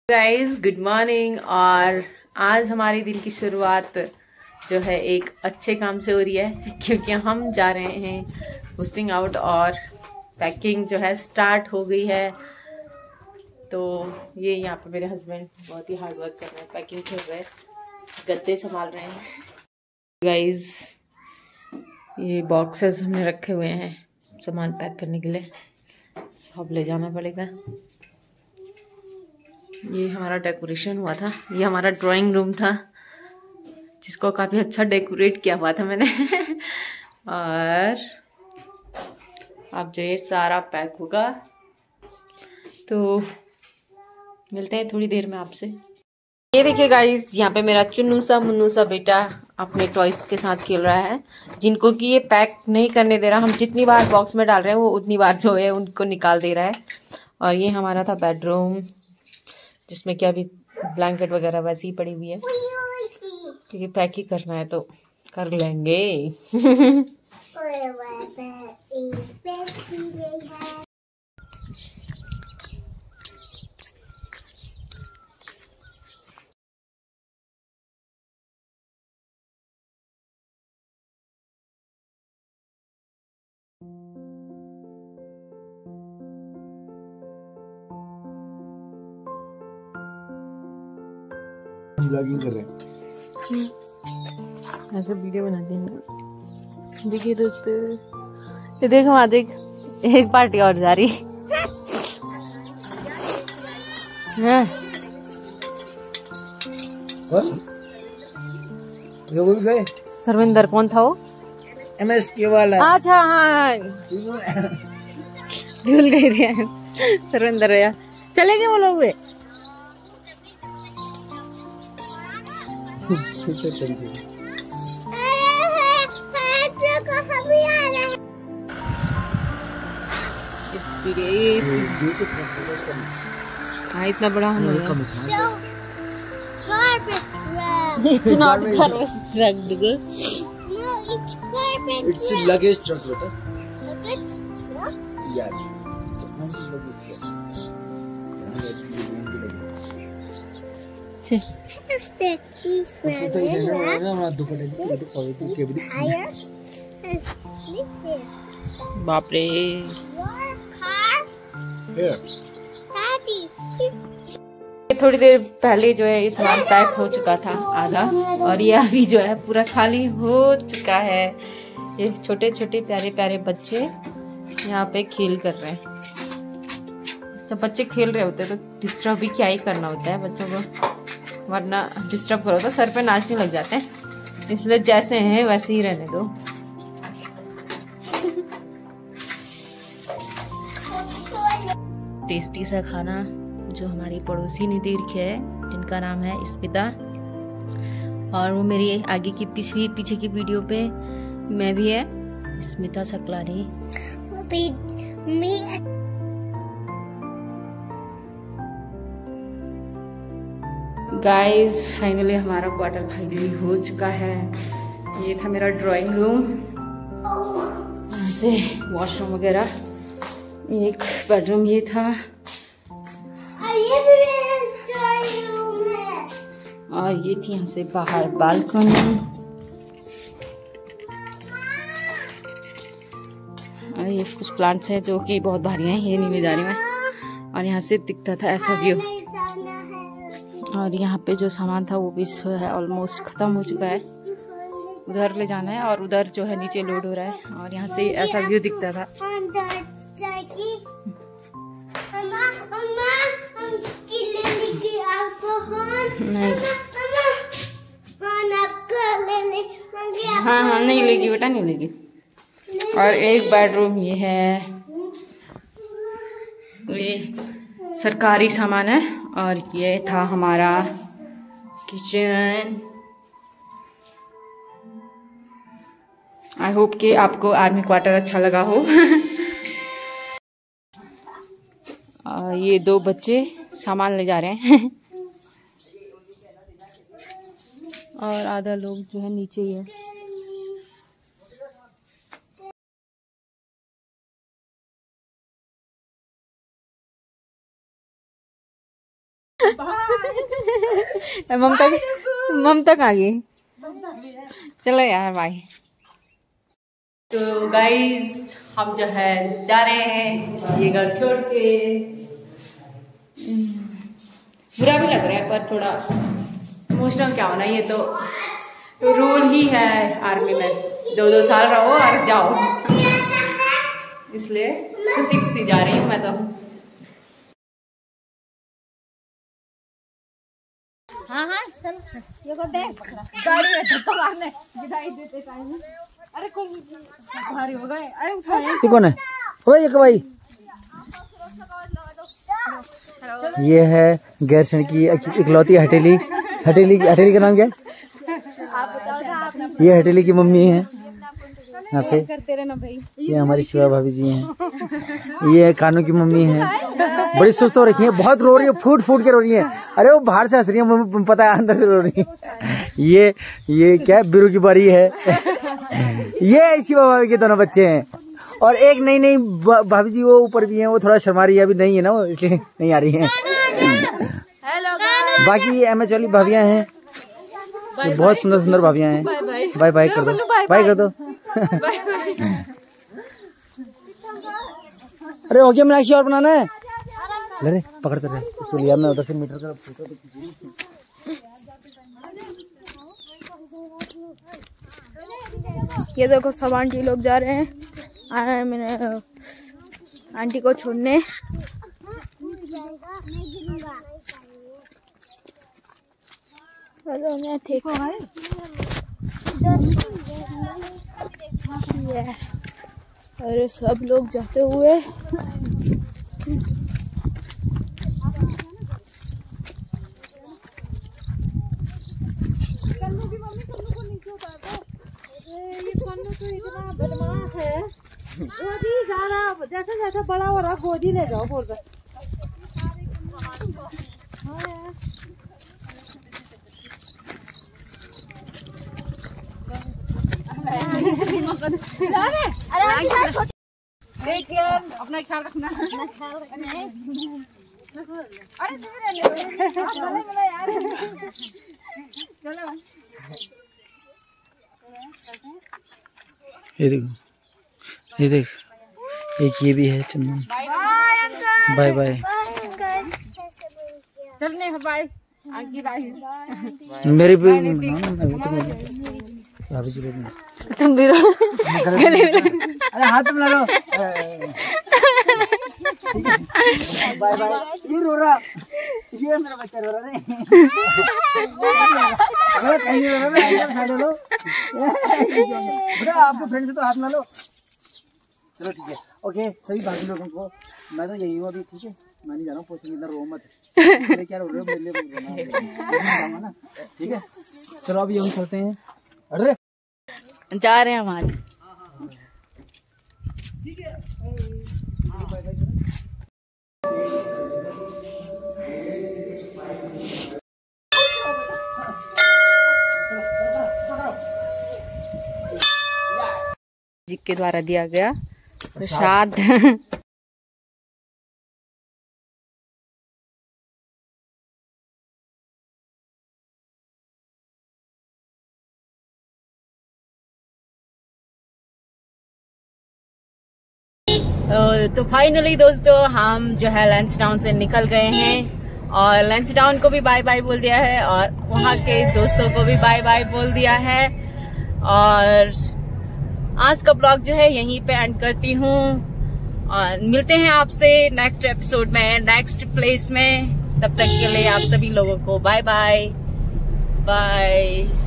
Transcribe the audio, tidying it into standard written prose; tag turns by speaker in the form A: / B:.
A: Guys good morning. और आज हमारे दिन की शुरुआत जो है एक अच्छे काम से हो रही है क्योंकि हम जा रहे हैं बुस्टिंग आउट और पैकिंग जो है स्टार्ट हो गई है। तो ये यहाँ पे मेरे हस्बैंड बहुत ही हार्ड वर्क कर रहे हैं, पैकिंग कर रहे हैं, गद्दे संभाल रहे हैं। गाइस ये बॉक्सेस हमने रखे हुए हैं सामान पैक करने के लिए, सब ले जाना पड़ेगा। ये हमारा डेकोरेशन हुआ था, ये हमारा ड्राइंग रूम था जिसको काफ़ी अच्छा डेकोरेट किया हुआ था मैंने और अब जो ये सारा पैक होगा तो मिलते हैं थोड़ी देर में आपसे। ये देखिए गाइस, यहाँ पे मेरा चुन्नू सा मुन्नू सा बेटा अपने टॉयज के साथ खेल रहा है, जिनको कि ये पैक नहीं करने दे रहा। हम जितनी बार बॉक्स में डाल रहे हैं वो उतनी बार जो है उनको निकाल दे रहा है। और ये हमारा था बेडरूम जिसमें क्या अभी ब्लैंकेट वगैरह वैसे ही पड़ी हुई है क्योंकि पैक ही करना है तो कर लेंगे
B: ब्लॉगिंग कर रहे हैं,
A: ऐसे वीडियो बनाते हैं। देखिए दोस्तों, ये देखो आज एक पार्टी और जा रही है।
B: ये वो भी गए।
A: सर्विंदर कौन था वो?
B: MSK वाला।
A: अच्छा हाँ भूल गई थी सर्विंदर भैया। चले गए वो लोग हुए। हाँ इतना बड़ा हम लोग it's not garbage truck bigger.
C: No, it's garbage.
B: It's luggage truck, beta.
C: Luggage? No?
B: Yes.
A: बाप रे। थोड़ी देर पहले जो है ये सामान पैक हो चुका था आधा, और ये अभी जो है पूरा खाली हो चुका है। ये छोटे छोटे प्यारे प्यारे बच्चे यहाँ पे खेल कर रहे हैं। जब बच्चे खेल रहे होते हैं तो डिस्टर्ब भी क्या ही करना होता है बच्चों को, वरना डिस्टर्ब करो तो सर पे नाचने लग जाते हैं। इसलिए जैसे हैं वैसे ही रहने दो। टेस्टी सा खाना जो हमारी पड़ोसी ने दे रखा है, जिनका नाम है स्मिता, और वो मेरी आगे की पीछे की वीडियो पे मैं भी है, स्मिता सकलानी। गाइस फाइनली हमारा क्वार्टर खाली हो चुका है। ये था मेरा ड्राइंग रूम, यहाँ से वॉशरूम वगैरह, एक बेडरूम ये था, और ये थी यहाँ से बाहर बालकनी। और ये कुछ प्लांट्स हैं जो कि बहुत भारी हैं, ये नहीं ले जा रही मैं। और यहाँ से दिखता था ऐसा व्यू। और यहाँ पे जो सामान था वो भी है ऑलमोस्ट ख़त्म हो चुका है, उधर ले जाना है, और उधर जो है नीचे लोड हो रहा है। और यहाँ से ऐसा व्यू दिखता था। नहीं हाँ हाँ नहीं लेगी बेटा, नहीं लेगी। और एक बेडरूम ये है, ये सरकारी सामान है। और ये था हमारा किचन। आई होप कि आपको आर्मी क्वार्टर अच्छा लगा हो ये दो बच्चे सामान ले जा रहे हैं और आधा लोग जो है नीचे ही है। ममता कहाँ गई? चलो यार बाय। तो गाइज हम जो है जा रहे हैं ये घर छोड़ के। बुरा भी लग रहा है पर थोड़ा इमोशनल क्या होना, ये तो रूल ही है आर्मी में, 2-2 साल रहो और जाओ, इसलिए खुशी खुशी जा रही हूँ मैं तो।
C: हाँ हाँ चल ये को बैग पकड़ा
A: गाड़ी में धक्का मारने दिखाई देते टाइम। अरे कोई भारी हो गए। अरे उठाए।
B: ये कौन है? ओए ये भाई, ये है गैरसैंण की इकलौती हटेली। हटेली का नाम क्या है? ये हटेली की मम्मी है यहाँ पे। ये हमारी शिवा भाभी जी हैं। ये कानू की मम्मी है, बड़ी सुस्त हो रखी है, बहुत रो रही है, फूट फूट के रो रही है। अरे वो बाहर से हंस रही है, पता है अंदर से रो रही है। ये क्या है, बिरू की बारी है। ये शिवा भाभी के दोनों बच्चे हैं। और एक नई भाभी जी वो ऊपर भी है, वो थोड़ा शर्मा रही है, अभी नहीं है ना वो, इसलिए नहीं आ रही है। बाकी एमएच वाली भाभियां हैं, बहुत सुंदर सुंदर भाभियां हैं। बाय बाय कर दो, बाय कर दो। अरे हो गया, मीनाक्षी और बनाना है। अरे पकड़ते रहे इसको, लिया मैं उधर से मीटर का फोटो।
D: ये देखो सब आंटी लोग जा रहे हैं, आए मैंने आंटी को छोड़ने। हेलो मैं ठीक हूँ। अरे सब लोग जाते हुए
E: बदमाश है। गोदी ज्यादा जैसे जैसे बड़ा हो रहा गोदी ले जाओ बोल कर।
A: देखिए अपना ख्याल रखना। चलो
B: ये देखो, ये देख, एक ये भी है चंदन। Bye bye.
A: चलने बाय।
B: मेरी भी
A: तुम भी गले
B: अरे हाथ मिला लो। Bye bye. ये रो रहा, ये मेरा बच्चा रो रहा है। अरे कहीं नहीं रो रहा, हाथ लो। आपके फ्रेंड से तो हाथ ना लो। चलो ठीक है, ओके। सभी बाकी लोगों को मैं तो यही हूँ अभी, ठीक है। मैं नहीं जा रहा हूँ, पोस्ट इधर रो मत। क्या रो रहे हो, मेरे लिए रोना ना, ठीक है। चलो अभी हम चलते हैं। अरे
A: जा रहे हैं हम आज। जी के द्वारा दिया गया प्रसाद। तो फाइनली दोस्तों हम जो है लैंसडाउन से निकल गए हैं और लैंसडाउन को भी बाय बाय बोल दिया है और वहाँ के दोस्तों को भी बाय बाय बोल दिया है। और आज का ब्लॉग जो है यहीं पे एंड करती हूँ और मिलते हैं आपसे नेक्स्ट एपिसोड में, नेक्स्ट प्लेस में। तब तक के लिए आप सभी लोगों को बाय बाय बाय।